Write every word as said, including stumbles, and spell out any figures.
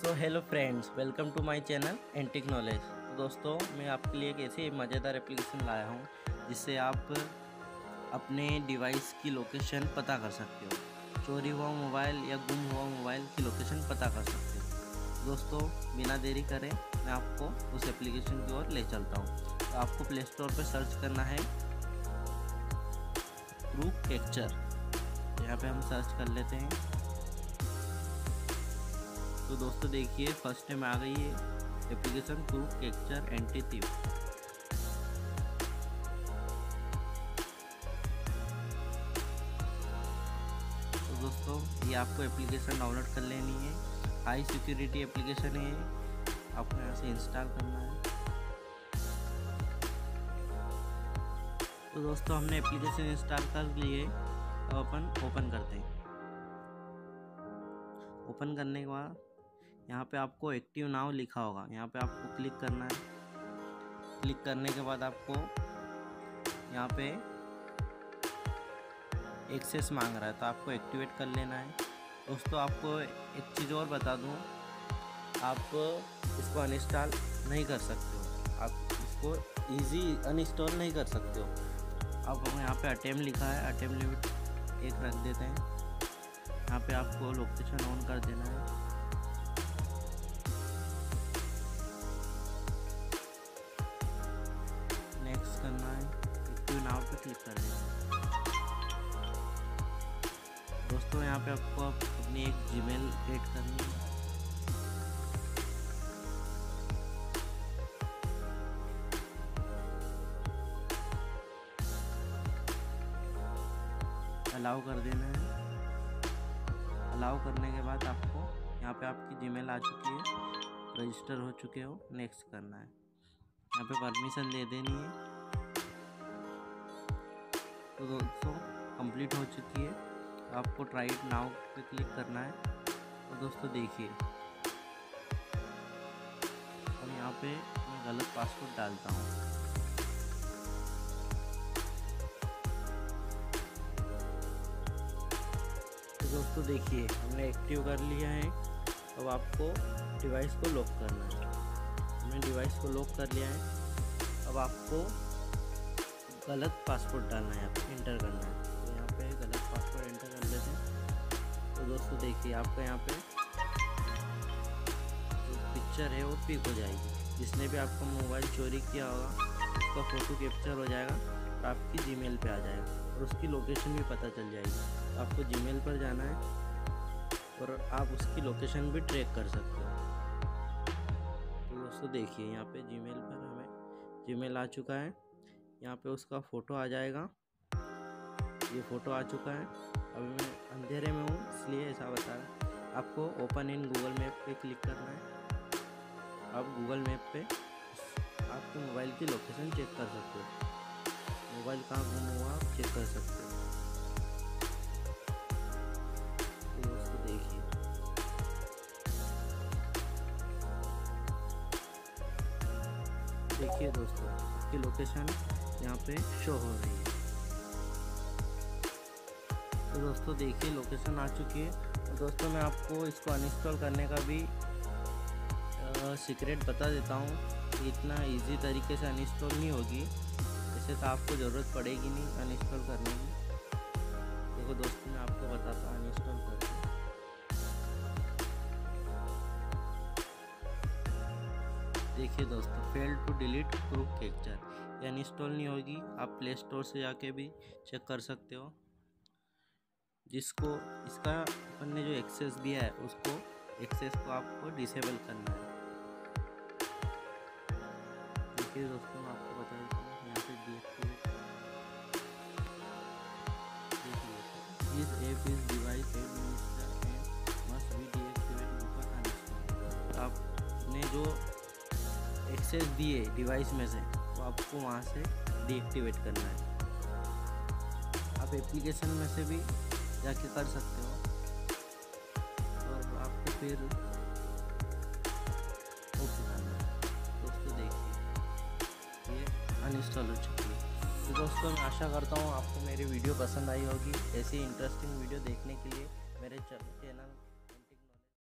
So hello friends, welcome to my channel antique knowledge. तो दोस्तों, मैं आपके लिए एक ऐसी मज़ेदार एप्लीकेशन लाया हूँ जिससे आप अपने डिवाइस की लोकेशन पता कर सकते हो। चोरी हुआ मोबाइल या गुम हुआ मोबाइल की लोकेशन पता कर सकते हो। दोस्तों, बिना देरी करें मैं आपको उस एप्लीकेशन की ओर ले चलता हूँ। तो आपको प्ले स्टोर पर सर्च करना है ट्रू कैप्चर। यहाँ पे हम सर्च कर लेते हैं। तो दोस्तों देखिए, फर्स्ट टाइम आ गई है application True Capture anti thief. तो दोस्तों, ये आपको एप्लीकेशन डाउनलोड कर लेनी है। हाई सिक्योरिटी एप्लीकेशन है, आपको यहाँ से इंस्टॉल करना है। तो दोस्तों, हमने एप्लीकेशन इंस्टॉल कर लिए, तो अपन ओपन करते हैं। ओपन करने के बाद यहाँ पे आपको एक्टिव नाउ लिखा होगा, यहाँ पे आपको क्लिक करना है। क्लिक करने के बाद आपको यहाँ पे एक्सेस मांग रहा है, तो आपको एक्टिवेट कर लेना है। दोस्तों, आपको एक चीज़ और बता दूँ, आप इसको अनइंस्टॉल नहीं कर सकते हो। आप इसको इजी अनइंस्टॉल नहीं कर सकते हो। अब यहाँ पे अटेम्प्ट लिखा है, अटेम्प्ट लिमिट एक रख देते हैं। यहाँ पे आपको लोकेशन ऑन कर देना है। नेक्स्ट करना है, एक्टिव नाउ पे क्लिक कर देना है। दोस्तों, यहाँ पे आपको अपनी एक जीमेल क्रिएट करनी है। अलाउ कर देना है। अलाउ करने के बाद आपको यहाँ पे आपकी जीमेल आ चुकी है, रजिस्टर हो चुके हो। नेक्स्ट करना है, यहाँ पे परमिशन दे देनी है। तो दोस्तों, कंप्लीट हो चुकी है। आपको ट्राई इट नाउ पे क्लिक करना है। तो दोस्तों देखिए, और यहाँ पे मैं गलत पासवर्ड डालता हूँ। तो दोस्तों देखिए, हमने एक्टिव कर लिया है। अब आपको डिवाइस को लॉक करना है। हमने डिवाइस को लॉक कर लिया है। अब आपको गलत पासवर्ड डालना है, यहाँ पे एंटर करना है। तो यहाँ पे गलत पासवर्ड एंटर कर लेते हैं। तो दोस्तों देखिए, आपका यहाँ पे जो पिक्चर है वो पिक हो जाएगी। जिसने भी आपका मोबाइल चोरी किया होगा उसका फ़ोटो कैप्चर हो जाएगा और आपकी जीमेल पे आ जाएगा, और उसकी लोकेशन भी पता चल जाएगी। तो आपको जीमेल पर जाना है और आप उसकी लोकेशन भी ट्रैक कर सकते हो। तो दोस्तों देखिए, यहाँ पे जीमेल पर हमें जीमेल आ चुका है। यहाँ पे उसका फ़ोटो आ जाएगा। ये फ़ोटो आ चुका है। अभी मैं अंधेरे में हूँ इसलिए ऐसा बता रहा है। आपको ओपन इन गूगल मैप पे क्लिक करना है। आप गूगल मैप पे आपके मोबाइल की लोकेशन चेक कर सकते हो। मोबाइल कहाँ गुम हुआ आप चेक कर सकते हो। तो दोस्तों देखिए, देखिए दोस्तों, आपकी लोकेशन यहाँ पे शो हो रही है। तो दोस्तों देखिए, लोकेशन आ चुकी है। तो दोस्तों, मैं आपको इसको अनइंस्टॉल करने का भी सीक्रेट बता देता हूँ कि इतना इजी तरीके से अनइंस्टॉल नहीं होगी। ऐसे तो आपको ज़रूरत पड़ेगी नहीं अनइंस्टॉल करने की। देखो दोस्तों, मैं आपको बताता हूँ अनइंस्टॉल करके। देखिए दोस्तों, fail to delete True Capture, ये अनइंस्टॉल नहीं होगी। आप प्ले स्टोर से जाके भी चेक कर सकते हो। जिसको इसका अपन ने जो एक्सेस दिया है उसको एक्सेस को आपको डिसेबल करना है। देखिए दोस्तों, मैं आपको बता देता हूँ, यहाँ से deactivate. This app is device administer and must be deactivate before uninstall. आपने जो एक्सेस दिए डिवाइस में से, तो आपको वहाँ से डीएक्टिवेट करना है। आप एप्लीकेशन में से भी जाके कर सकते हो, और आपको फिर ओके करना है। दोस्तों देखिए, ये अनइंस्टॉल हो चुकी है। तो दोस्तों, मैं आशा करता हूँ आपको मेरी वीडियो पसंद आई होगी। ऐसी इंटरेस्टिंग वीडियो देखने के लिए मेरे चैनल